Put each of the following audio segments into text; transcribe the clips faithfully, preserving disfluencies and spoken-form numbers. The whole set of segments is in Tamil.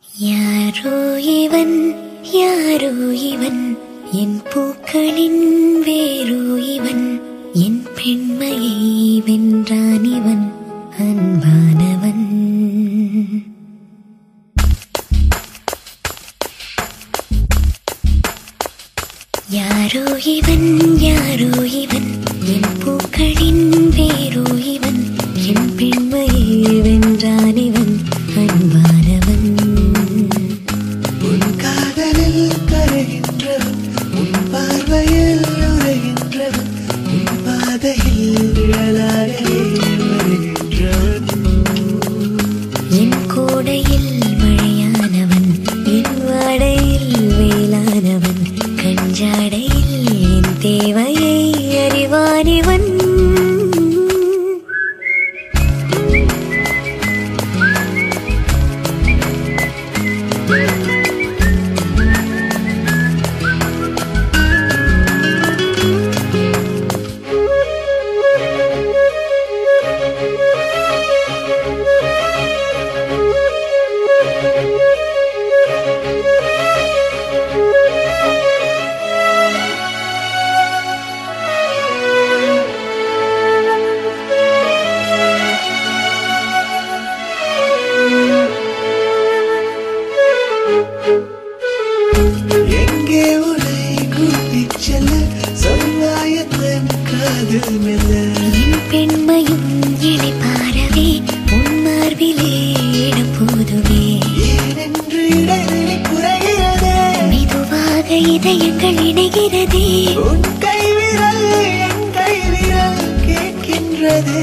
யாரோ இவன் யாரோ இவன் என் பூக்களின் வேரோ இவன் என் பெண்மையை வென்றான் இவன் அன்பானவன். யாரோ இவன் யாரோ இவன் என் பூக்களின் வேரோ இவன் என் பெண்மையை வென்றான் இவன் அன்பானவன். உன் காதலில் கரைகின்றவன் உன் பார்வையில் உரைகின்றவன் உன் பாதையில் நிழலாகவே வருகின்றவன். என் கோடையில் மழையானவன் என் வாடையில் வேளானவன் கஞ்சாடையில் என் தேவையை அறிவானிவன். எங்கே உன்னை கூட்டிச் செல்ல சொல்லாயத்தன் காதல் மெல்ல என் பெண்மையும் இழைப்பாரவே உன் மார்பிலே இடம் போதுவே ஏனென்று இடைவெளி குறைகிறதே மெதுவாக இதயங்கள் இணைகிறதே உன் கைவிரல் என் கைவிரல் கேட்கின்றதே.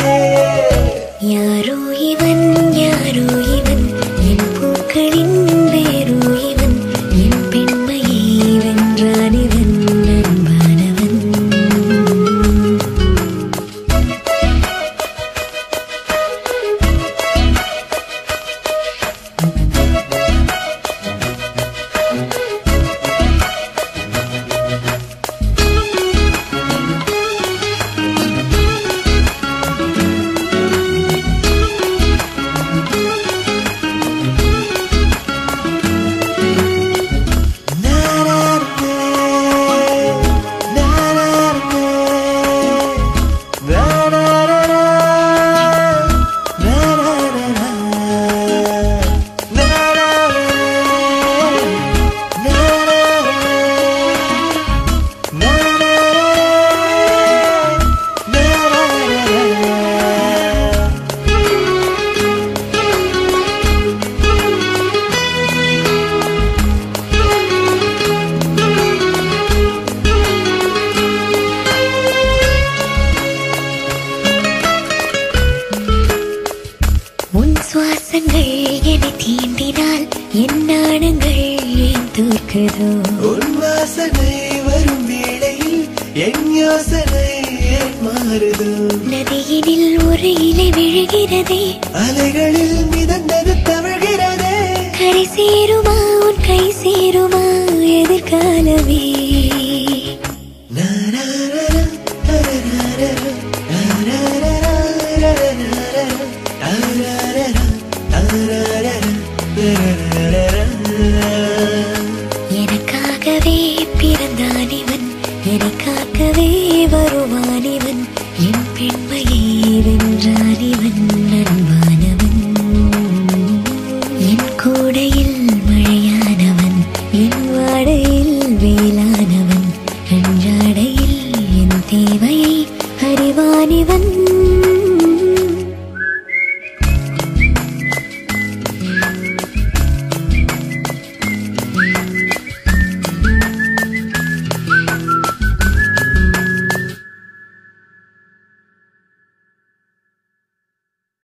யாரோ இவன் யாரோ இவன் என் பூக்களின் வேரோ இவன் என் பெண்மையை வென்றான் இவன் அன்பானவன். உன் சுவாசங்கள் என்னை தீண்டினால் என் நாணங்கள் ஏன் தோற்குதோ உன் வாசனை வரும் வேளையில் என் யோசனை ஏன் மாறுதோ நதியினில் ஒரு இலை விழுகிறதே அலைகளில் மிதந்தது தவழ்கிறதே கரை சேருமா உன் கை சேருமா எதிர்காலமே. எனக்காகவே பிறந்தான் இவன் எனக்காகவே வருவான் இவன் என் பெண்மையை வென்றான் இவன் அன்பா.